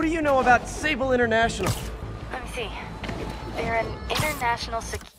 do you know about Sable International? Let me see. They're an international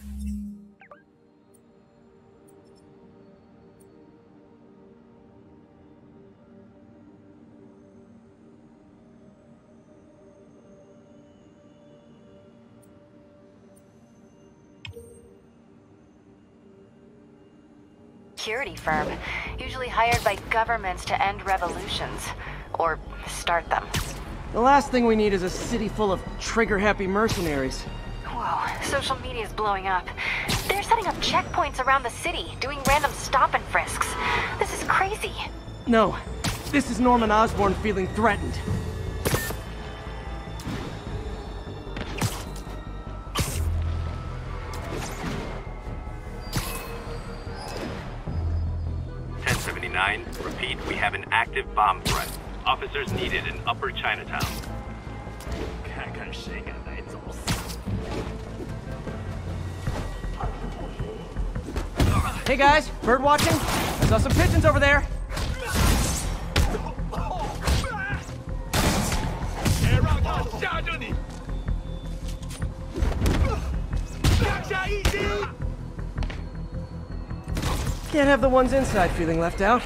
security firm, usually hired by governments to end revolutions, or start them. The last thing we need is a city full of trigger-happy mercenaries. Whoa, social media is blowing up. They're setting up checkpoints around the city, doing random stop and frisks. This is crazy. No, this is Norman Osborn feeling threatened. Repeat, we have an active bomb threat. Officers needed in Upper Chinatown. Hey guys, bird watching? I saw some pigeons over there. Can't have the ones inside feeling left out.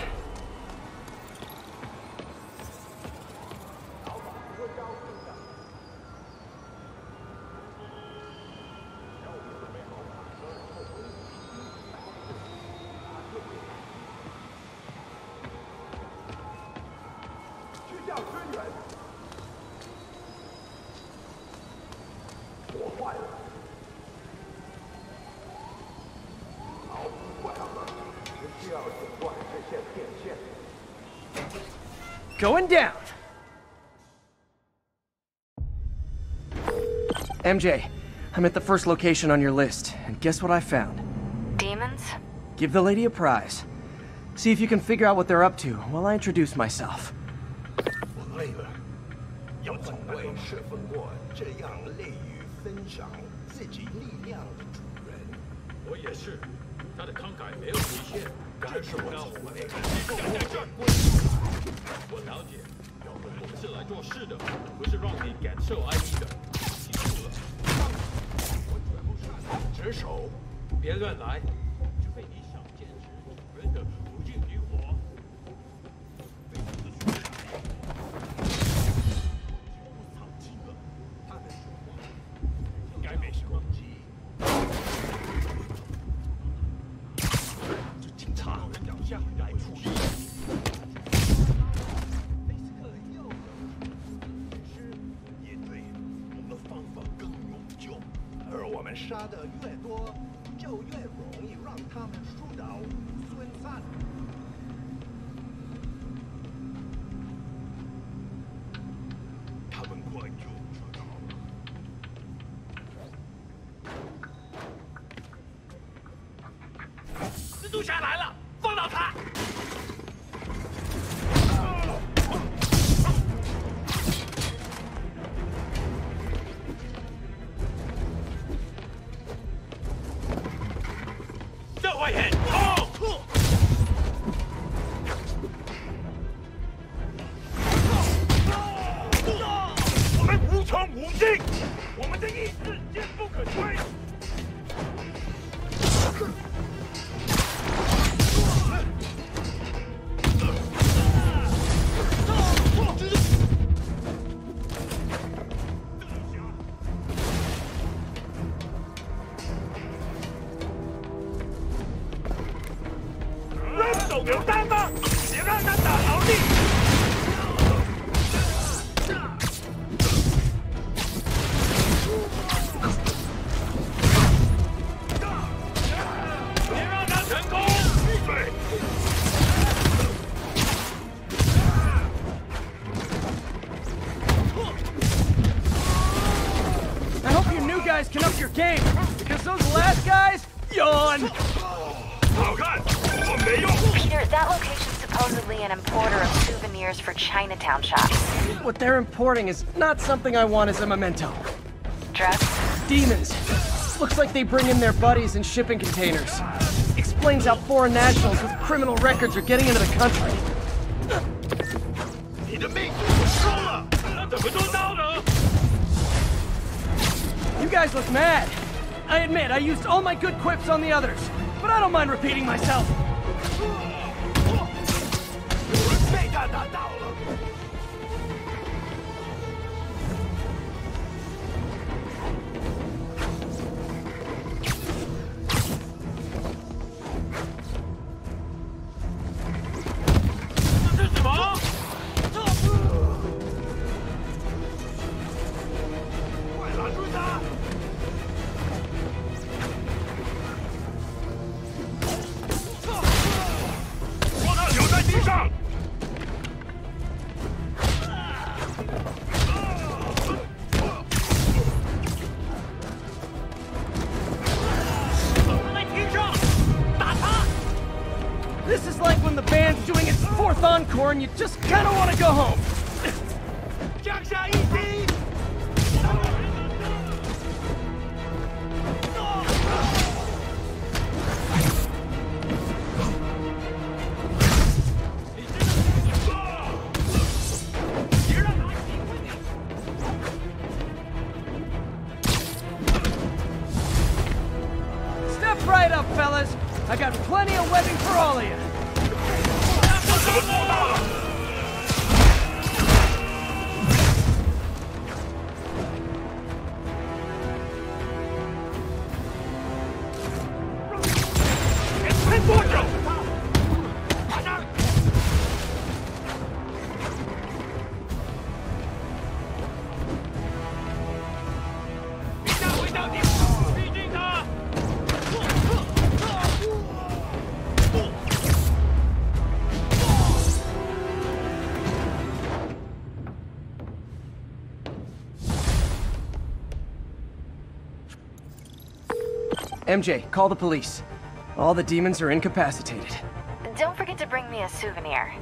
Going down! MJ, I'm at the first location on your list, and guess what I found? Demons? Give the lady a prize. See if you can figure out what they're up to while I introduce myself. 我累了，有从未侍奉过这样乐于分享自己力量的主人。我也是，他的慷慨没有极限，感受让我们在这儿。我了解，我们是来做事的，不是让你感受安逸的。记住了，我绝不擅长职守，别乱来，除非你想坚持主人的不敬于我。 杀的越多，就越容易让他们输到孙散。他们快就知道了。蜘蛛侠来了，放倒他！ 手榴弹吗？别让他打牢地！别让他成功！闭嘴！ I hope you new guys can up your game, because those last guys, yawn! Peter, that location's supposedly an importer of souvenirs for Chinatown shops. What they're importing is not something I want as a memento. Drugs? Demons. Looks like they bring in their buddies in shipping containers. Explains how foreign nationals with criminal records are getting into the country. 你的命我收了，那怎么做到呢？ guys look mad. I admit, I used all my good quips on the others, but I don't mind repeating myself. 被他打倒了。 This is like when the band's doing its 4th encore and you just kind of want to go home. 降下一击！ Step right up, fellas. I got plenty of webbing for all of you. 我怎么做到了？ 才多久？马上！别再回到地府，逼近他！ MJ, call the police. All the demons are incapacitated. Don't forget to bring me a souvenir.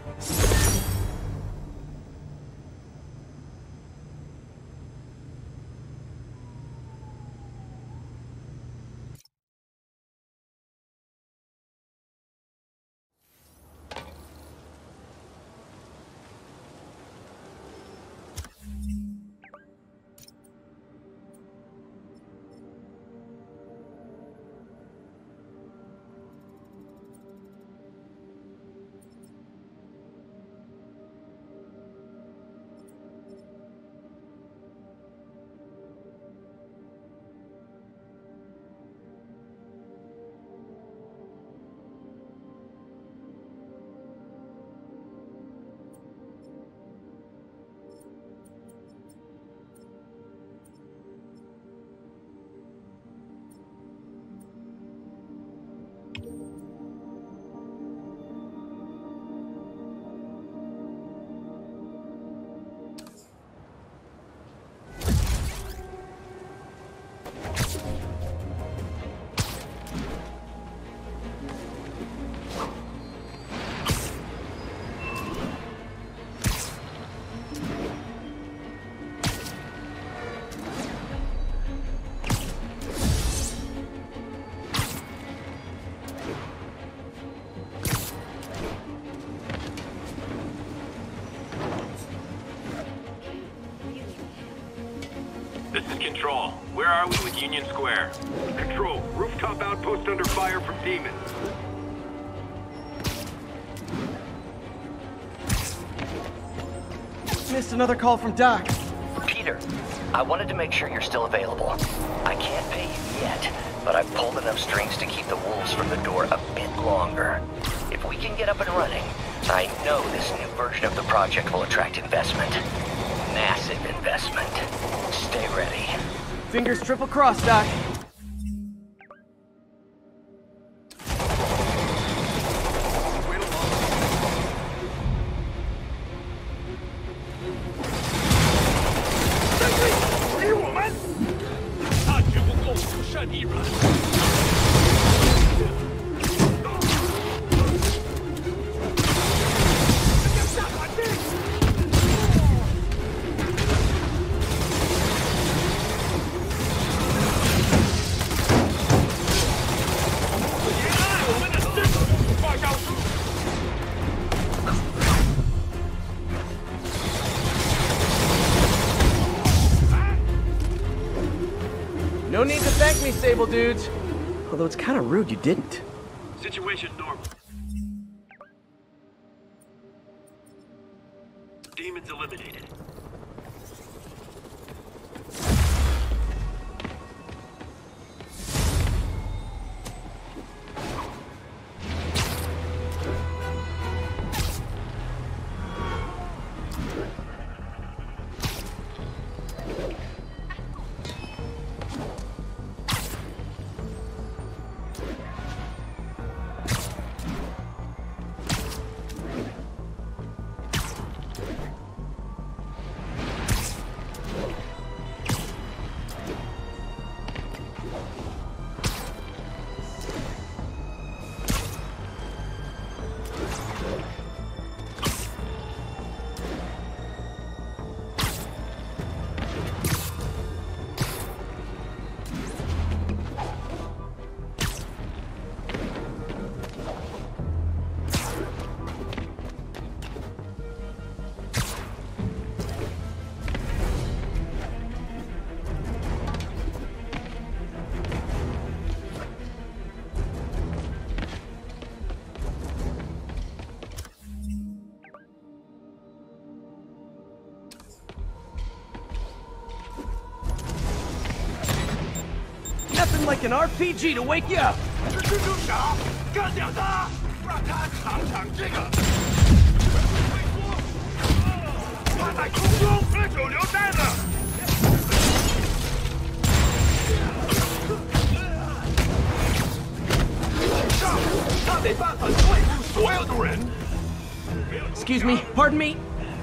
This is Control. Where are we with Union Square? Control, rooftop outpost under fire from demons. Missed another call from Doc. Peter, I wanted to make sure you're still available. I can't pay you yet, but I've pulled enough strings to keep the wolves from the door a bit longer. If we can get up and running, I know this new version of the project will attract investment. Massive investment. Stay ready. Fingers triple crossed, Doc. No need to thank me, Sable dudes. Although it's kind of rude you didn't. Situation normal. Demons eliminated. Nothing like an RPG to wake you up. 这蜘蛛侠，干掉他，让他尝尝这个。他在空中和九流带呢。上，他得办法对付所有的人。 Excuse me, pardon me.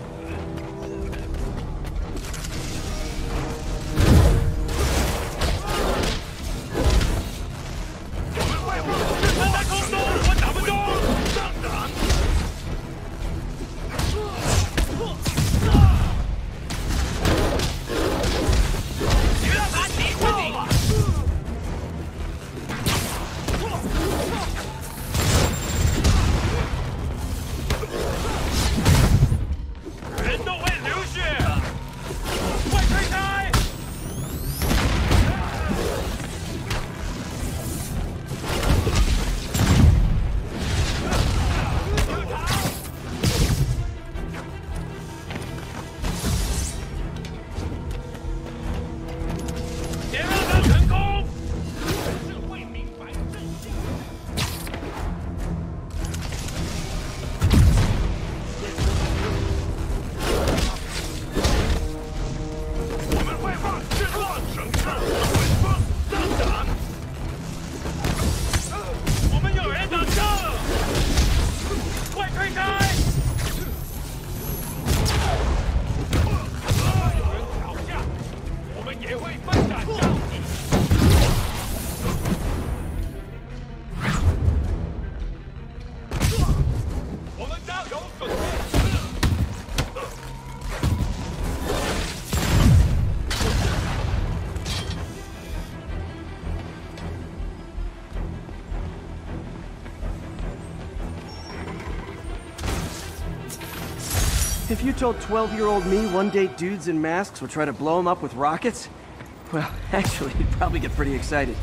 If you told 12-year-old me one day dudes in masks would try to blow him up with rockets, well, actually, he'd probably get pretty excited.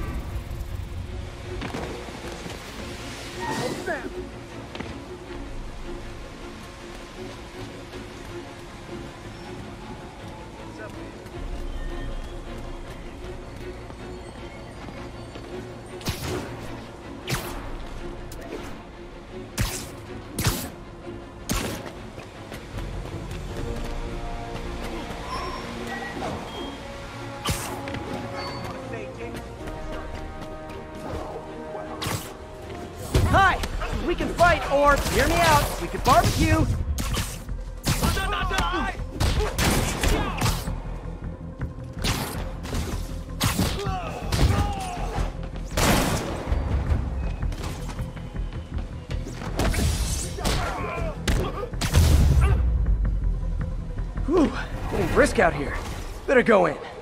Hi! We can fight, or, hear me out, we could barbecue! Whew, getting brisk out here. Better go in.